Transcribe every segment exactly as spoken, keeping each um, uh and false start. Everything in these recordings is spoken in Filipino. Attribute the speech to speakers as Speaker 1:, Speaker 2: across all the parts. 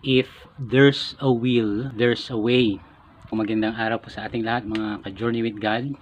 Speaker 1: If there's a will, there's a way. Magandang araw po sa ating lahat, mga ka-Journey with God.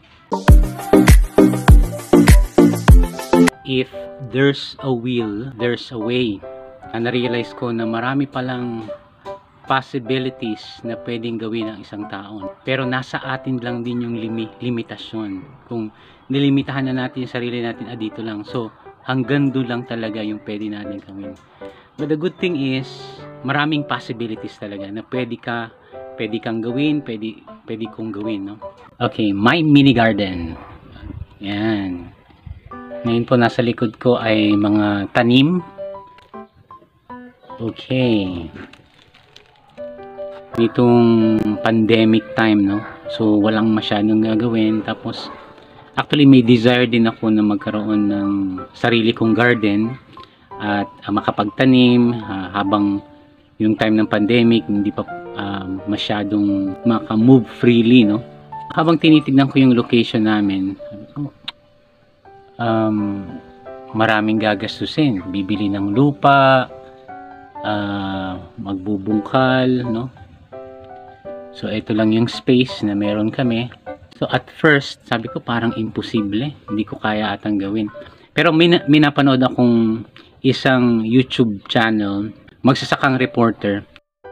Speaker 1: If there's a will, there's a way. Na-realize ko na marami palang possibilities na pwedeng gawin ng isang tao. Pero nasa atin lang din yung limi limitasyon. Kung nilimitahan na natin yung sarili natin, ah, dito lang. So, hanggang doon lang talaga yung pwede natin gawin. But the good thing is, maraming possibilities talaga na pwede ka, pwede kang gawin, pwede, pwede kong gawin, no? Okay, my mini garden. Yan. Ngayon po nasa likod ko ay mga tanim. Okay. Itong pandemic time, no? So, walang masyadong gagawin. Tapos, actually may desire din ako na magkaroon ng sarili kong garden at uh, makapagtanim uh, habang yung time ng pandemic hindi pa uh, masyadong maka-move freely, no? Habang tinitignan ko yung location namin, um, maraming gagastusin, bibili ng lupa, uh, magbubungkal, no? So ito lang yung space na meron kami. So at first sabi ko parang imposible, hindi ko kaya atang gawin. Pero min minapanood akong isang YouTube channel, magsasakang reporter.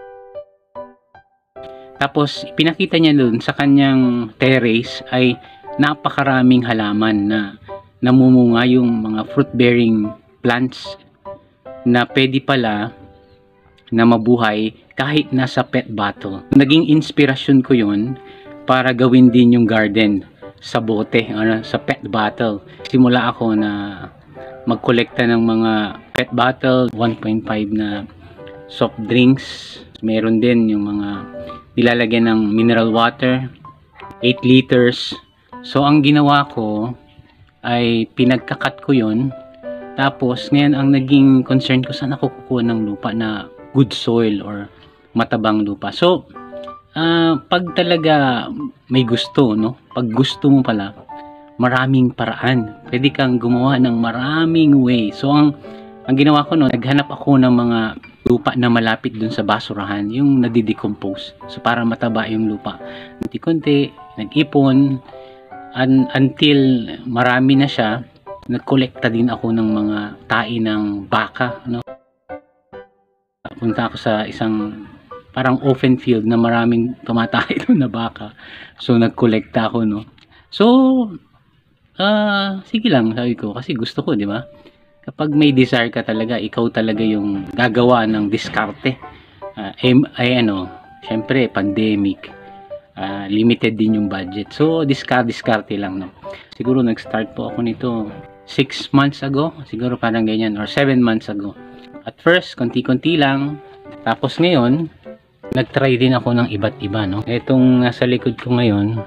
Speaker 1: Tapos pinakita niya doon sa kanyang terrace ay napakaraming halaman na namumunga, yung mga fruit bearing plants na pwede pala na mabuhay kahit nasa pet bottle. Naging inspirasyon ko yun para gawin din yung garden sa bote, ano, sa pet bottle. Simula ako na magkolekta ng mga pet bottle, one point five na soft drinks. Meron din yung mga nilalagyan ng mineral water, eight liters. So ang ginawa ko ay pinagkakat ko yun. Tapos ngayon ang naging concern ko, saan ako kukuha ng lupa na good soil or matabang lupa. So uh, pag talaga may gusto, no? Pag gusto mo pala, maraming paraan. Pwede kang gumawa ng maraming way. So ang ang ginawa ko no, naghanap ako ng mga lupa na malapit dun sa basurahan, yung nadidecompose. So para mataba yung lupa. Kunti-kunti, nag-ipon un until marami na siya. Nagkolekta din ako ng mga tae ng baka, no? Punta ako sa isang parang open field na maraming tumatay doon na baka. So nagkolekta ako, no. So uh, sige lang, sabi ko, kasi gusto ko, di ba? Kapag may desire ka talaga, ikaw talaga yung gagawa ng diskarte. Uh, ay, ay ano, syempre pandemic, uh, limited din yung budget. So discard diskarte lang, no. Siguro nag-start po ako nito six months ago, siguro parang ganyan, or seven months ago. At first, konti-konti lang. Tapos ngayon, nag-try din ako ng iba't iba, no. Itong nasa likod ko ngayon,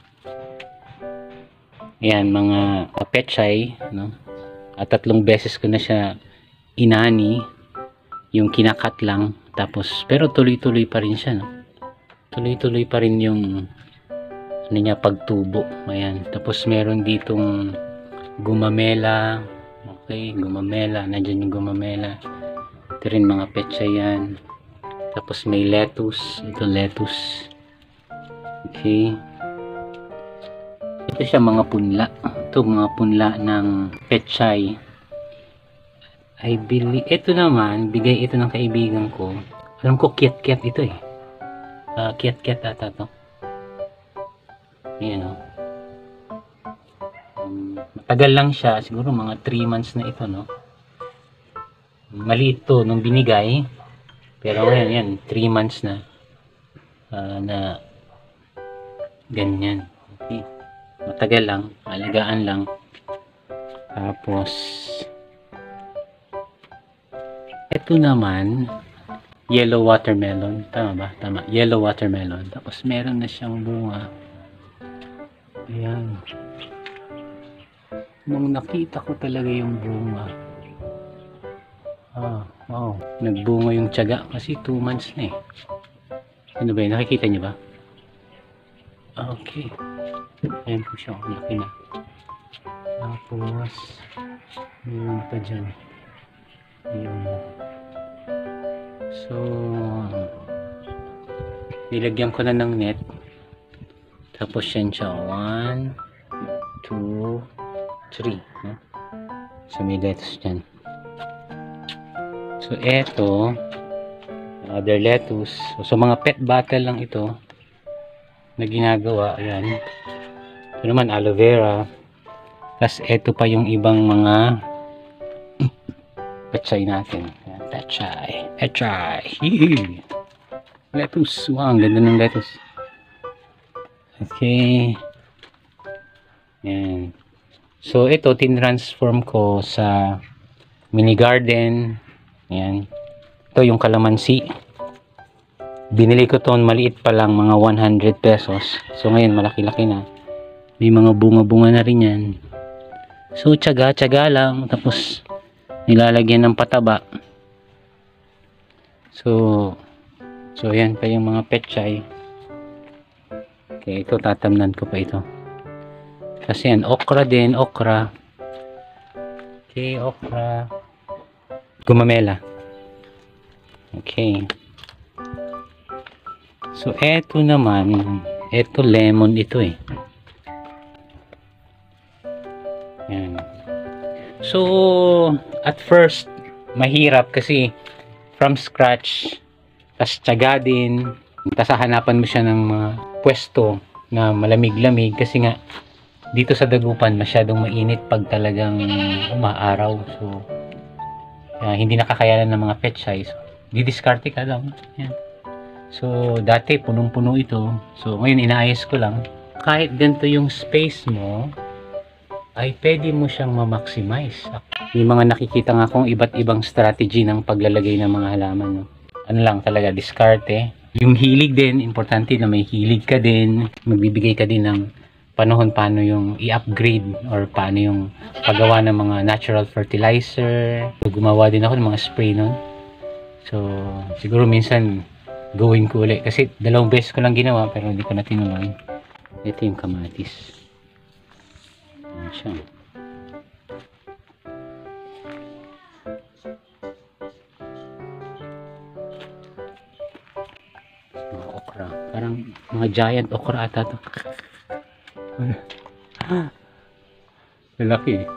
Speaker 1: ayan, mga pechay, no. At tatlong beses ko na siya inani, yung kinakat lang. Tapos, pero tuloy-tuloy pa rin siya, no. Tuloy-tuloy pa rin yung ano niya, pagtubo. Ayan. Tapos meron ditong gumamela. Okay, gumamela. Nandiyan yung gumamela. Ito rin mga pechay yan. Tapos may lettuce. Ito lettuce. Okay. Ito siya mga punla. Ito mga punla ng pechay. I believe, ito naman, bigay ito ng kaibigan ko. Alam ko, kiat-kiat ito eh. Uh, kiat-kiat ata to. Ayan o. Um, matagal lang siya. Siguro mga three months na ito, no? Maliit to nung binigay. Pero ngayon, yan, three months na. Uh, na ganyan. Okay. Matagal lang, alagaan lang. Tapos ito naman yellow watermelon, tama ba? Tama, yellow watermelon. Tapos meron na siyang bunga. Ayan. Nung nakita ko talaga yung bunga, ah, wow, nagbunga yung tiyaga kasi two months na eh. Ano ba yun? Nakikita niyo ba? Okay. Ayan po siya, laki na. Tapos meron pa dyan yung So, nilagyan ko na ng net. Tapos yan siya. one, two, three. No? So, may lettuce dyan. So, eto, other lettuce. So, so, mga pet bottle lang ito na ginagawa. Ayan. Ito naman, aloe vera. Tapos, eto pa yung ibang mga pechay natin. Ayan, pechay. Pechay. Hihi. Lettuce. Wow, ang ganda ng lettuce. Okay. Ayan. So, ito, tinransform ko sa mini garden. Ayan. Ito yung kalamansi. Binili ko to maliit pa lang, mga one hundred pesos. So, ngayon, malaki-laki na. May mga bunga-bunga na rin yan. So, tiyaga-tiyaga lang. Tapos, nilalagyan ng pataba. So, so, yan pa yung mga pechay. Okay, ito, tatamnan ko pa ito. Kasi yan, okra din, okra. Okay, okra. Gumamela. Okay. So, eto naman, eto lemon ito eh. Yan. So, at first, mahirap kasi from scratch, tas tiyaga din, tas hanapan mo siya ng mga pwesto na malamig-lamig kasi nga, dito sa Dagupan, masyadong mainit pag talagang umaaraw. So, uh, hindi nakakayanan ng mga pechay. So, didiskarte ka lang. Yan. So, dati punong-puno ito. So, ngayon inaayos ko lang. Kahit ganito yung space mo, ay pwede mo siyang ma-maximize. May mga nakikita nga akong iba't ibang strategy ng paglalagay ng mga halaman. No? Ano lang talaga, diskarte. Yung hilig din, importante na may hilig ka din. Magbibigay ka din ng panahon paano yung i-upgrade or paano yung paggawa ng mga natural fertilizer. So, gumawa din ako ng mga spray nun. So, siguro minsan gawin ko ulit. Kasi dalawang beses ko lang ginawa pero hindi ko na tinuloy. Ito yung kamatis. Ayan siya. Mga okra. Parang mga giant okra ata to. Malaki.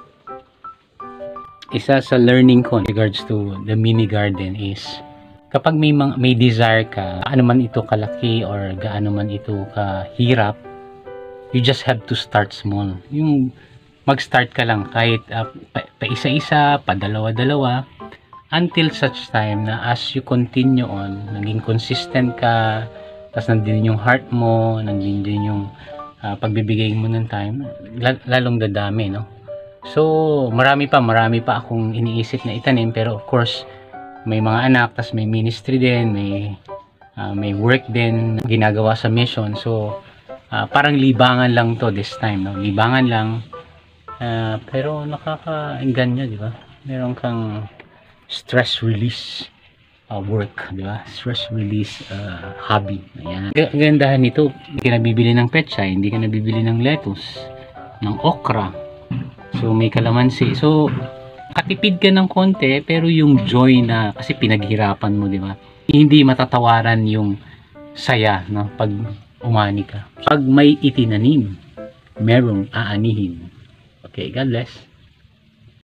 Speaker 1: Isa sa learning ko in regards to the mini garden is kapag may may desire ka, ano man ito kalaki or gaano man ito kahirap, you just have to start small. Yung mag-start ka lang kahit uh, pa, pa isa-isa, pa dalawa-dalawa until such time na as you continue on, naging consistent ka, tapos nandun yung heart mo, nandun din yung uh, pagbibigay mo ng time, lalong dadami, no? So, marami pa, marami pa akong iniisip na itanim, pero of course, may mga anak, tas may ministry din, may, uh, may work din, ginagawa sa mission. So, uh, parang libangan lang to this time, no? Libangan lang, uh, pero nakaka-engganyo, di ba? Meron kang stress release uh, work, di ba? Stress release uh, hobby. Ayan. Gandahan nito, hindi ka nabibili ng pechay, hindi ka nabibili ng lettuce, ng okra. So, may kalamansi. So, katipid ka ng konti, pero yung joy na, kasi pinaghirapan mo, di ba? Hindi matatawaran yung saya, no? Pag umani ka. Pag may itinanim, merong aanihin. Okay, God bless.